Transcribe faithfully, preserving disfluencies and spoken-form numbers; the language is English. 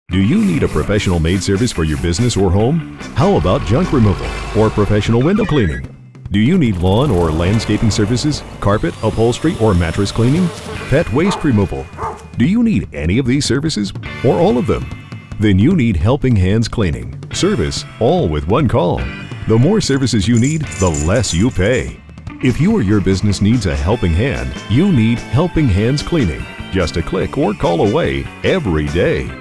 Do you need a professional maid service for your business or home? How about junk removal or professional window cleaning? Do you need lawn or landscaping services, carpet, upholstery, or mattress cleaning? Pet waste removal? Do you need any of these services or all of them? Then you need Helping Hands Cleaning. Service all with one call. The more services you need, the less you pay. If you or your business needs a helping hand, you need Helping Hands Cleaning. Just a click or call away every day.